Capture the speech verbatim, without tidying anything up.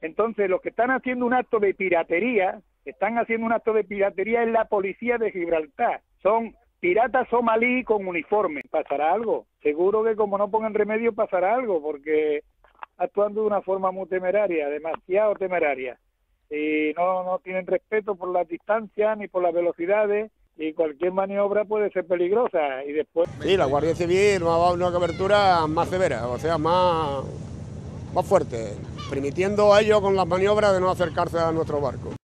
Entonces, los que están haciendo un acto de piratería, están haciendo un acto de piratería en la policía de Gibraltar. Son piratas somalí con uniforme. ¿Pasará algo? Seguro que como no pongan remedio pasará algo, porque actuando de una forma muy temeraria, demasiado temeraria. Y no, no tienen respeto por las distancias ni por las velocidades, y cualquier maniobra puede ser peligrosa. Y después... Sí, la Guardia Civil nos ha dado una cobertura más severa, o sea, más, más fuerte, permitiendo a ellos con las maniobras de no acercarse a nuestro barco.